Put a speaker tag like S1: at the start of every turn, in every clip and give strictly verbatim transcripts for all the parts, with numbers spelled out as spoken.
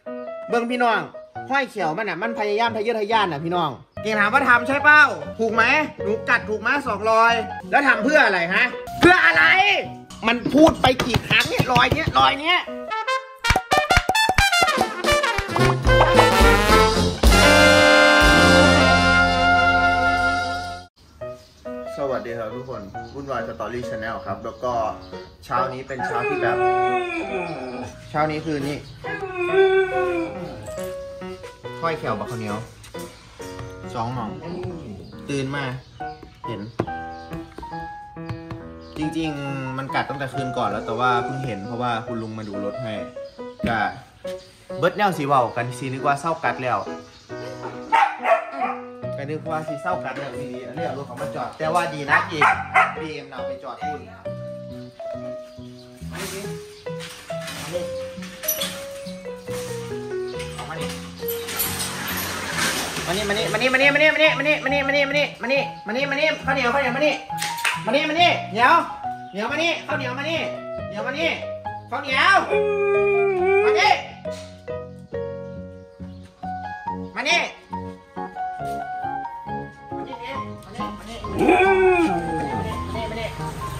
S1: เบิ้งพี่น้องห้อยเขียวมันอ่ะมันพยายามทะเยอทะยานอ่ะพี่น้องเก่งถามว่าทำใช่เป้าถูกไหมหนูกัดถูกไหมสองรอยแล้วทำเพื่ออะไรฮะเพื่ออะไรมันพูดไปกี่ครั้งเนี่ยรอยเนี้ยรอยเนี้ยสวัสดีครับทุกคนวุ่นวายสตอรี่ชาแนลครับแล้วก็เช้านี้เป็นเช้าที่แบบเช้านี้คือนี่ค่อยแขวบักข้าวเหนียวสองหม่องตื่นมาเห็นจริงๆมันกัดตั้งแต่คืนก่อนแล้วแต่ว่าเพิ่งเห็นเพราะว่าคุณลุงมาดูรถให้กะเบิร์ดแนวสีเบากันซีนึกว่าเศร้ากัดแล้วกันนึกว่าสีเศร้ากัดแล้วทีนี้เรียกรถเขามาจอดแต่ว่าดีนะอีกบีเอ็มเราไปจอดคุณมาดิมาดิมานี่มานี่มานี่มานี่มานี่มานี่มานี่มานี่มานี่มานี่มานี่มานี่มานี่ข้าวเหนียวข้าวเหนียวมานี่มานี่มานี่เหนียวเหนียวมานี่ข้าวเหนียวมานี่เหนียวมานี่ข้าวเหนียวมานี่มานี่มานี่มานี่มานี่มานี่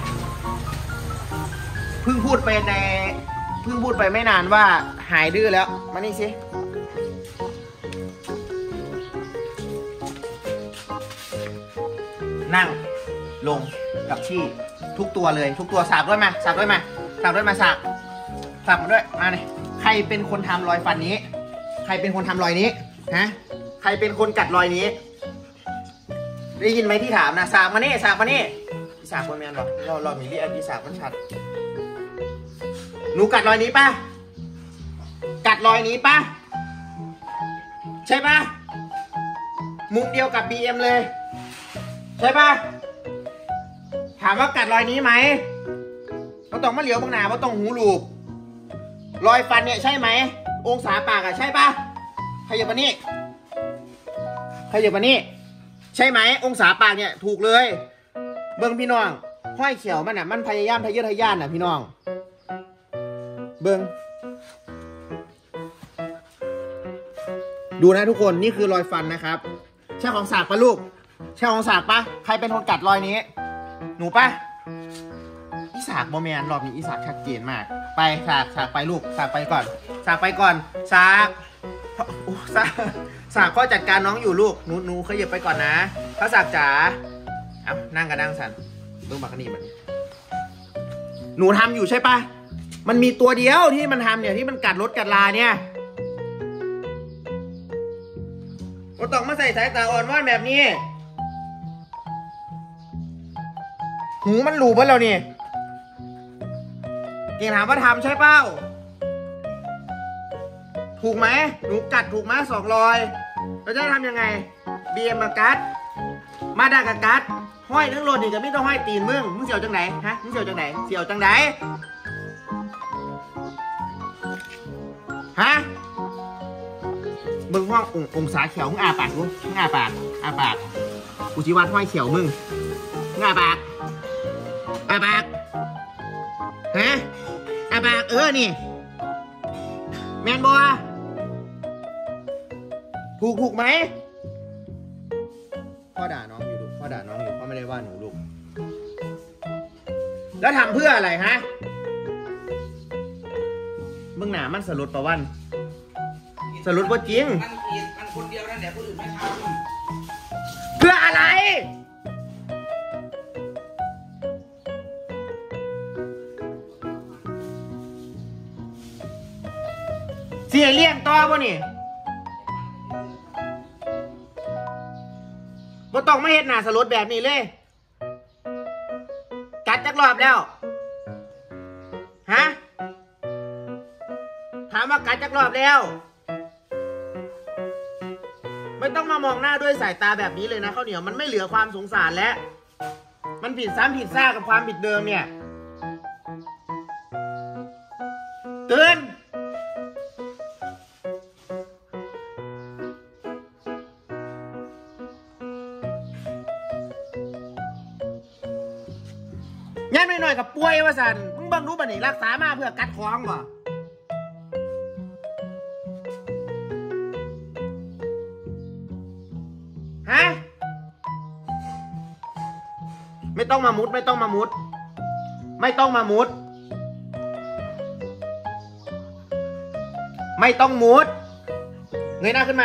S1: เพิ่งพูดไปในเพิ่งพูดไปไม่นานว่าหายดื้อแล้วมานี่สินั่งลงกับที่ทุกตัวเลยทุกตัวสากด้วยมาสากด้วยมาสากด้วยมาสากสากมาด้วยมาเลยใครเป็นคนทำรอยฟันนี้ใครเป็นคนทำรอยนี้ฮะใครเป็นคนกัดรอยนี้ได้ยินไหมที่ถามนะสากมานี่สากมานี่สากคนแมนหรอเราเรามีเรียกที่สากมันชัดหนูกัดรอยนี้ป่ะกัดรอยนี้ป่ะใช่ป่ะมุมเดียวกับ บี เอ็ม เลยใช่ป่ะถามว่ากัดรอยนี้ไหมเราต้องมาเหลียวบางหนาว่าต้องหูลูกรอยฟันเนี่ยใช่ไหมองศาปากอะใช่ป่ะขยับมานี่ขยับมานี่ใช่ไหมองศาปากเนี่ยถูกเลยเบิ้งพี่น้องห้อยเขียวมันอะมันพยายามทะเยอทะยานอะพี่น้องเบิ้งดูนะทุกคนนี่คือรอยฟันนะครับใช่ของสากปะลูกใช่ของสากปะใครเป็นคนกัดรอยนี้หนูปะอีสากโมเมนรอบนี้อีสากชัดเจนมากไปสากสากไปลูกสากไปก่อนสากไปก่อนสากสากสากก็จัดการน้องอยู่ลูกหนูหนูขยับไปก่อนนะถ้าสากจ๋าเอานั่งกระดังสันเบื้องบักนี่มันหนูทำอยู่ใช่ปะมันมีตัวเดียวที่มันทำเนี่ยที่มันกัดรถกัดลาเนี่ยก็ต้องมาใส่สายตาอ่อนว่านแบบนี้หูมันหลูบแล้วนี่เก่งถามว่าทำใช่เป้าถูกไหมหนูกัดถูกไหมสองรอยเราจะทำยังไงเบียมมากัดมาด่ากับกัดห้อยทั้งโลดนี่ก็ไม่ต้องห้อยตีนมึงมึงเสียวจังไหนฮะมึงเสียวจังไหนเสียวจังไหนฮะมึงห้ององศาเขียวมึงอาปากมึงมึงอาปากอาปากกูชี้วัดห้อยเขียวมึงมึงอาปากอาปากฮะอาปากเออนี่แมนบัวถูกถูกไหมพ่อด่าน้องอยู่ลูกพ่อด่าน้องอยู่พ่อไม่ได้ว่าหนูลูกแล้วทำเพื่ออะไรฮะมึงหนามันสรุปประวันสรุปว่าจริงมันผิดมันคนเดียวนั่นแหละคนอื่นไม่ทำเพื่ออะไรเสียเลี้ยงต่อบ่นี่บ่ต้องไม่เห็นหน้าสลดแบบนี้เลยกัดจักรอบแล้วฮะถามว่ากัดจักรอบแล้วไม่ต้องมามองหน้าด้วยสายตาแบบนี้เลยนะข้าวเหนียวมันไม่เหลือความสงสารแล้วมันผิดซ้ำผิดซากกับความผิดเดิมเนี่ยเตือนยันหน่อยๆกับป่วยว่าสันมึงบังรู้บันนี่รักษามาเพื่อกัดคล้องบ่ต้องมามุดไม่ต้องมามุดไม่ต้องมามุดไม่ต้องมุดเงยหน้าขึ้นมา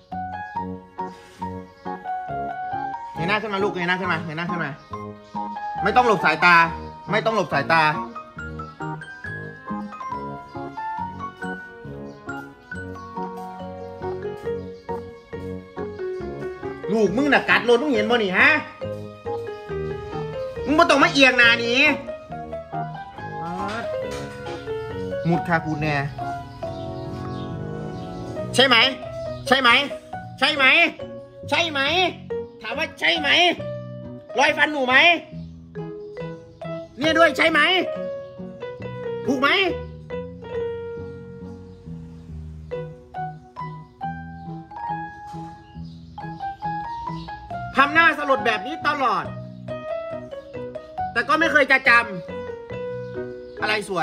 S1: เงยหน้าขึ้นมาลูกเงยหน้าขึ้นมาเงยหน้าขึ้นมาไม่ต้องหลบสายตาไม่ต้องหลบสายตาลูกมึงน่ะกัดโลนมึงเห็นบ่นี่ฮะมึงบ่ต้องมาเอียงหน้านี้มุดคากูแน่ใช่ไหมใช่ไหมใช่ไหมใช่ไหมถามว่าใช่ไหมรอยฟันหนูไหมเนี่ยด้วยใช่ไหมถูกไหมทำหน้าสลดแบบนี้ตลอดแต่ก็ไม่เคยจะจำอะไรสวย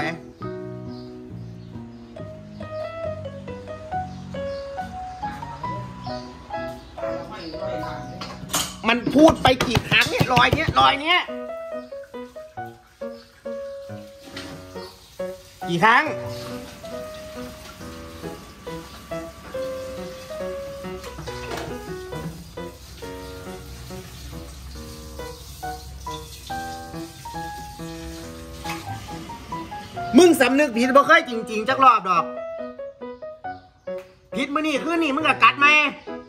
S1: มันพูดไปกี่ครั้งเนี่ยรอยเนี้ยรอยเนี้ยกี่ครั้งมึงสำนึกผิดบ่เคยจริงๆจักรอบดอกผิดมื้อนี่คือนี่มึงกะกัดไหม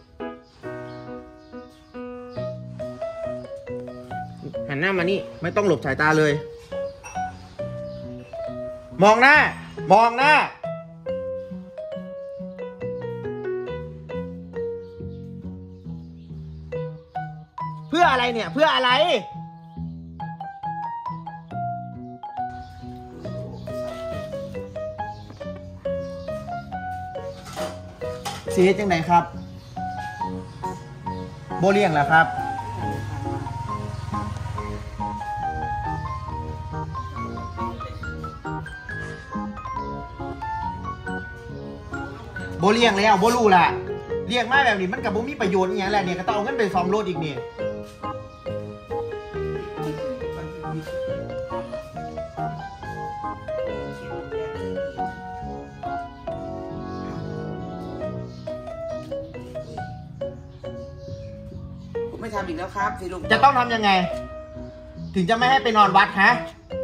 S1: หันหน้ามานี่ไม่ต้องหลบสายตาเลยมองหน้ามองหน้าเพื่ออะไรเนี่ยเพื่ออะไรสีจังไหนครับโบเลี้ยงแล้วครับโบเลี้ยงแล้วโบรู้แหละเลี้ยงมาแบบนี้มันกับโบมีประโยชน์อย่างไรเนี่ยก็ต้องเอาเงินไปซ่อมรถอีกนี่
S2: ไม่ทำอีกแล้วครับสิลูก
S1: จะต้องทำยังไงถึงจะไม่ให้ไปนอนวัดฮะ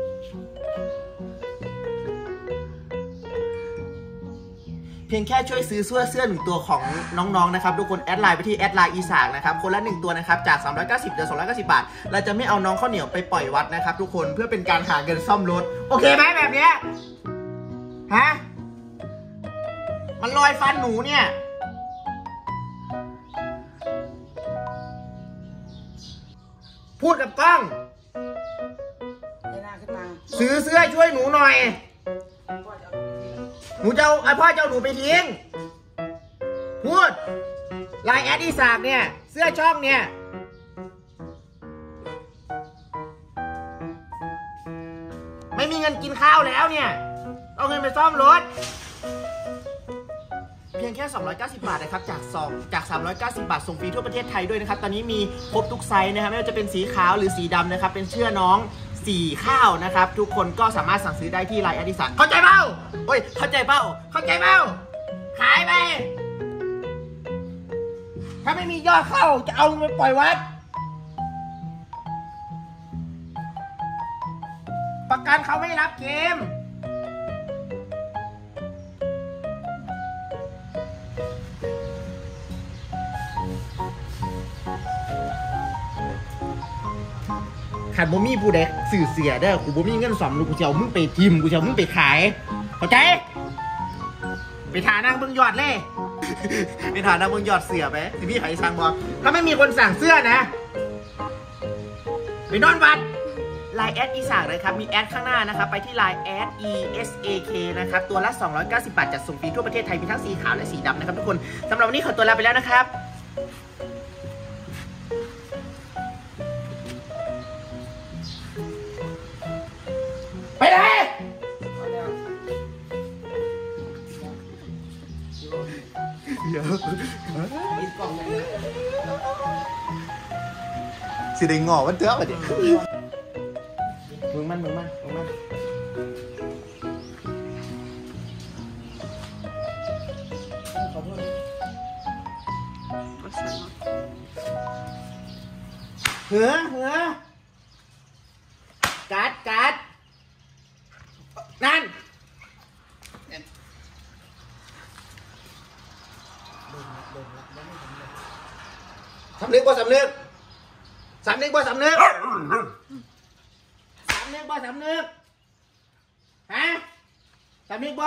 S1: เพียงแค่ช่วยซื้อเสื้อเสื้อหนึ่งตัวของน้องๆนะครับทุกคนแอดไลน์ไปที่แอดไลน์อีสากนะครับคนละหนึ่งตัวนะครับจากสามร้อยเก้าสิบเหลือสองร้อยเก้าสิบบาทเราจะไม่เอาน้องข้าวเหนียวไปปล่อยวัดนะครับทุกคนเพื่อเป็นการหาเงินซ่อมรถโอเคไหมแบบเนี้ยฮะมันรอยฟันหนูเนี่ยพูดกับกล้องซื้อเสื้อช่วยหนูหน่อยหนูจะเอาพ่อเจ้าหนูไปทิ้งพูดไลน์แอดอีสากเนี่ยเสื้อช่องเนี่ยไม่มีเงินกินข้าวแล้วเนี่ยเอาเงินไปซ่อมรถเพียงแค่สองร้อยเก้าสิบบาทนะครับจากสองจากสามร้อยเก้าสิบบาทส่งฟรีทั่วประเทศไทยด้วยนะครับตอนนี้มีครบทุกไซส์นะครับไม่ว่าจะเป็นสีขาวหรือสีดำนะครับเป็นเสื้อน้องสีข้าวนะครับทุกคนก็สามารถสั่งซื้อได้ที่ไลน์แอดอีสากเข้าใจเปล่าโอ้ยเข้าใจเปล่าเข้าใจเปล่าขายไปถ้าไม่มียอดเข้าจะเอาไปปล่อยวัดประกันเขาไม่รับเกมขัดบ่มีผู้ใดสื่อเสียได้กูบ่มีเงินสอมลูกกูจะเอามึงไปทิมกูจะเอามึงไปขายเข้าใจไปฐานั่งเบิ่งยอดเลยไปฐานั่งเบิ่งยอดเสือไปที่พี่ขายสั่งบอกถ้าไม่มีคนสั่งเสื้อนะไปนอนวัดไลน์แอดอีสากเลยครับมีแอดข้างหน้านะครับไปที่ไลน์แอด อี เอส เอ เค นะครับตัวละสองร้อยเก้าสิบบาทจัดส่งฟรีทั่วประเทศไทยมีทั้งสีขาวและสีดำนะครับทุกคนสำหรับวันนี้ขอตัวลาไปแล้วนะครับไปเลยเดี๋ยวสิได้งอวันเถอะมาดิมึงมันมึงมันมึงมันขอโทษเหือเหือกัดกัดนั่นสำนึกบ่สำนึกสำนึกบ่สำนึกสำนึกบ่สำนึกฮะสำนึกบ่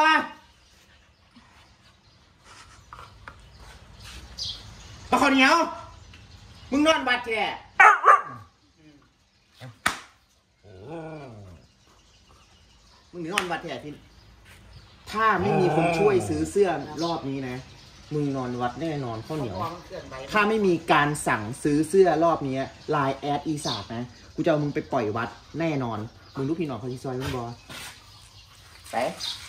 S1: ปะข้าวเหนียวมึงนอนบัดแกมึงนอนวัดแท้พี่ถ้าไม่มีคนช่วยซื้อเสื้อรอบนี้นะมึงนอนวัดแน่นอนข้าวเหนียวถ้าไม่มีการสั่งซื้อเสื้อรอบนี้ไลน์แอดอีสาดนะกูจะเอามึงไปปล่อยวัดแน่นอนมึงรู้พี่น้องเขาที่ซอยมึงบอไป